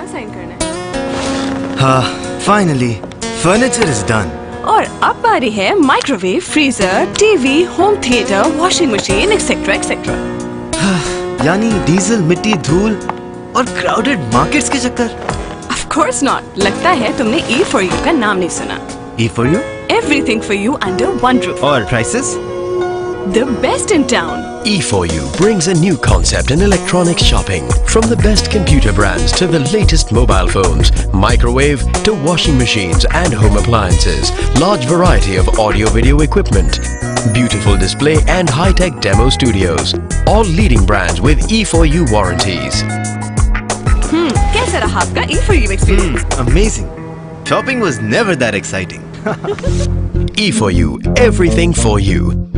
कहाँ साइन करना है? हाँ, फाइनली फर्नीचर इज डन। और अब बारी है microwave, freezer, TV, home theatre, washing machine etcetera etcetera. यानी डीजल, मिट्टी, धूल और क्राउडेड मार्केट्स के चक्कर। Of course not. लगता है तुमने E4U का नाम नहीं सुना। E4U? Everything for you under one roof. और prices? The best in town. E4U brings a new concept in electronics shopping. From the best computer brands to the latest mobile phones, microwave to washing machines and home appliances, large variety of audio-video equipment, beautiful display and high-tech demo studios. All leading brands with E4U warranties. कैसा रहा आपका E4U experience? Amazing. Shopping was never that exciting. E4U, everything for you.